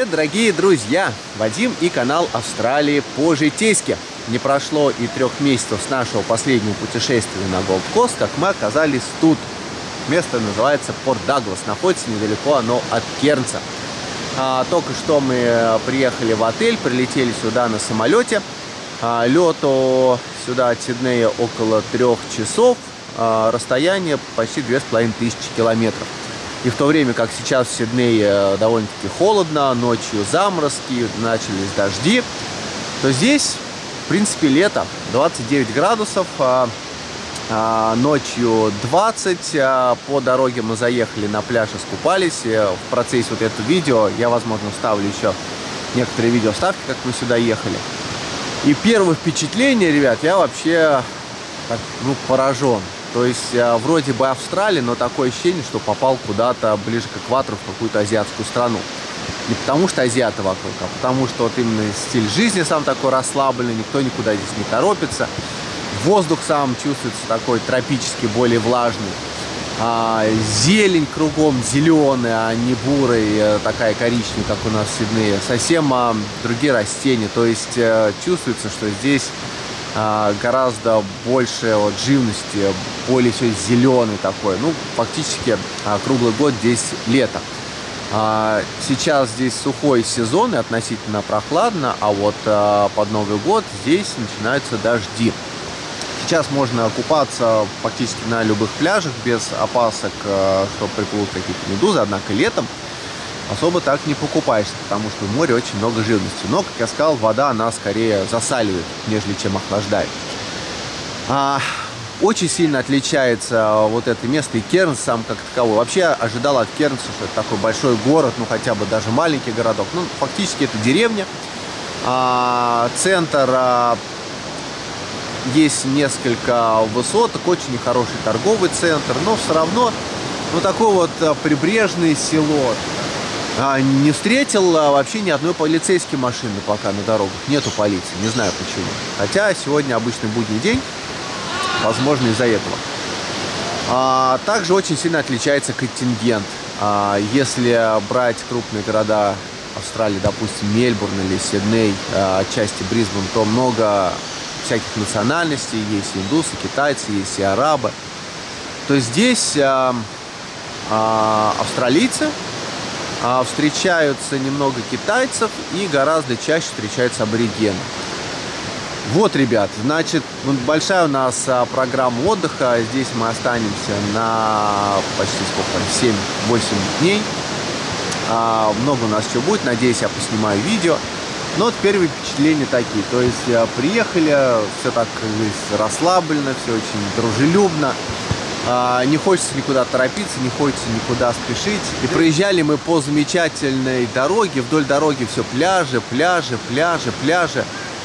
привет, дорогие друзья! Вадим и канал Австралии по-житейски. Не прошло и 3 месяцев с нашего последнего путешествия на Голд Кост, как мы оказались тут. Место называется Порт Даглас, находится недалеко оно от Кернса. Только что мы приехали в отель, прилетели сюда на самолете. Лету сюда от Сиднея около 3 часов, расстояние почти 2500 километров. И в то время, как сейчас в Сиднее довольно-таки холодно, ночью заморозки, начались дожди, то здесь, в принципе, лето, 29 градусов, ночью 20. По дороге мы заехали на пляж, искупались. В процессе вот этого видео я, возможно, вставлю еще некоторые видео вставки, как мы сюда ехали. И первое впечатление, ребят, я вообще поражен. То есть вроде бы Австралия, но такое ощущение, что попал куда-то ближе к экватору, в какую-то азиатскую страну. Не потому что азиаты вокруг, а потому что вот именно стиль жизни сам такой расслабленный, никто никуда здесь не торопится. Воздух сам чувствуется такой тропический, более влажный. Зелень кругом зеленая, а не бурая, такая коричневая, как у нас в Сиднее. Совсем другие растения. То есть чувствуется, что здесь гораздо больше живности, более все зеленый такой. Ну, фактически круглый год здесь лето. Сейчас здесь сухой сезон и относительно прохладно, а вот под Новый год здесь начинаются дожди. Сейчас можно купаться практически на любых пляжах без опасок, что приплывут какие-то медузы, однако летом особо так не покупаешься, потому что в море очень много живности. Но, как я сказал, вода она скорее засаливает, нежели чем охлаждает. Очень сильно отличается вот это место и Кернс сам как таковой. Вообще ожидал от Кернса, что это такой большой город, ну хотя бы даже маленький городок. Ну, фактически это деревня. Центр, есть несколько высоток, очень хороший торговый центр, но все равно, ну такой вот прибрежное село. Не встретил вообще ни одной полицейской машины пока на дорогах. Нету полиции, не знаю почему. Хотя сегодня обычный будний день, возможно, из-за этого. Также очень сильно отличается контингент. Если брать крупные города Австралии, допустим, Мельбурн или Сидней, отчасти Брисбен, то много всяких национальностей. Есть индусы, китайцы, есть и арабы. То здесь австралийцы, встречаются немного китайцев и гораздо чаще встречаются аборигены. Вот, ребят, значит, большая у нас программа отдыха. Здесь мы останемся на почти 7-8 дней. Много у нас еще будет. Надеюсь, я поснимаю видео. Но вот первые впечатления такие. То есть приехали, все так расслаблено, все очень дружелюбно. Не хочется никуда торопиться, не хочется никуда спешить. И проезжали мы по замечательной дороге. Вдоль дороги все пляжи, пляжи, пляжи, пляжи.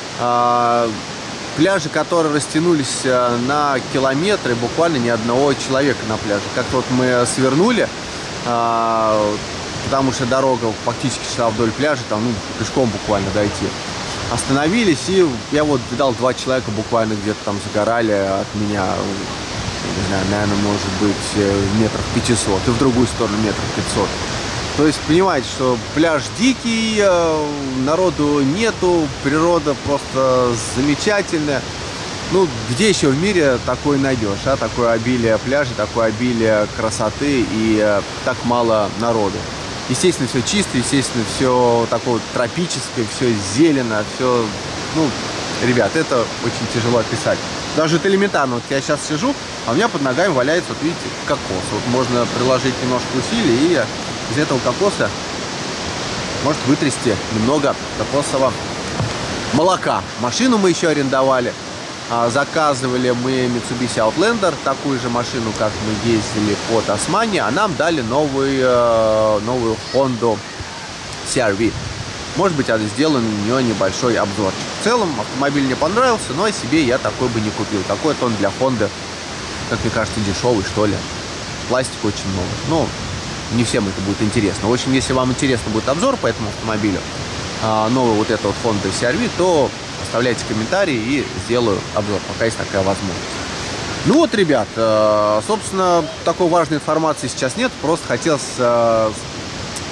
Пляжи, которые растянулись на километры, буквально ни одного человека на пляже. Как-то вот мы свернули, потому что дорога фактически шла вдоль пляжа, там, пешком буквально дойти. Остановились, и я вот видал 2 человека буквально где-то там загорали от меня. Не знаю, наверное, может быть, метров 500, и в другую сторону метров 500. То есть, понимаете, что пляж дикий, народу нету, природа просто замечательная. Ну, где еще в мире такое найдешь, такое обилие пляжей, такое обилие красоты и так мало народу. Естественно, все чисто, естественно, все такое тропическое, все зелено, все, ребят, это очень тяжело описать. Даже это элементарно. Вот я сейчас сижу, а у меня под ногами валяется, вот видите, кокос. Вот можно приложить немножко усилий, и из этого кокоса может вытрясти немного кокосового молока. Машину мы еще арендовали. Заказывали мы Mitsubishi Outlander, такую же машину, как мы ездили по Тасмании, а нам дали новую Honda CR-V. Может быть, сделаю на нее небольшой обзорчик. В целом, автомобиль мне понравился, но себе я такой бы не купил. Такой-то он для Honda, как мне кажется, дешевый, что ли. Пластика очень много. Но не всем это будет интересно. В общем, если вам интересно будет обзор по этому автомобилю, новый вот этот вот Honda CR-V, то оставляйте комментарии и сделаю обзор, пока есть такая возможность. Ну вот, ребят, собственно, такой важной информации сейчас нет. Просто хотелось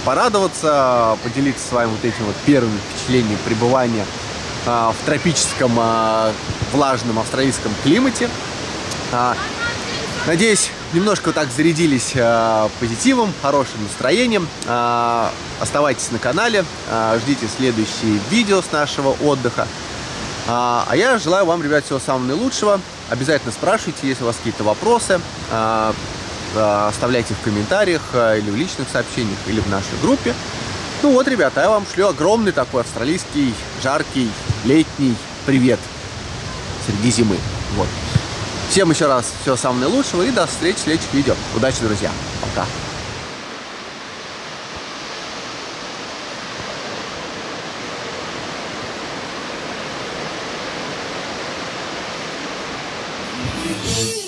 порадоваться, поделиться с вами вот этим вот первым впечатлением пребывания в тропическом влажном австралийском климате. Надеюсь, немножко вот так зарядились позитивом, хорошим настроением. Оставайтесь на канале, ждите следующие видео с нашего отдыха. А я желаю вам, ребят, всего самого наилучшего. Обязательно спрашивайте, если у вас какие-то вопросы. Оставляйте в комментариях или в личных сообщениях, или в нашей группе. Ну вот, ребята, я вам шлю огромный такой австралийский, жаркий, летний привет среди зимы. Вот. Всем еще раз всего самого наилучшего и до встречи в следующих видео. Удачи, друзья. Пока. Yeah.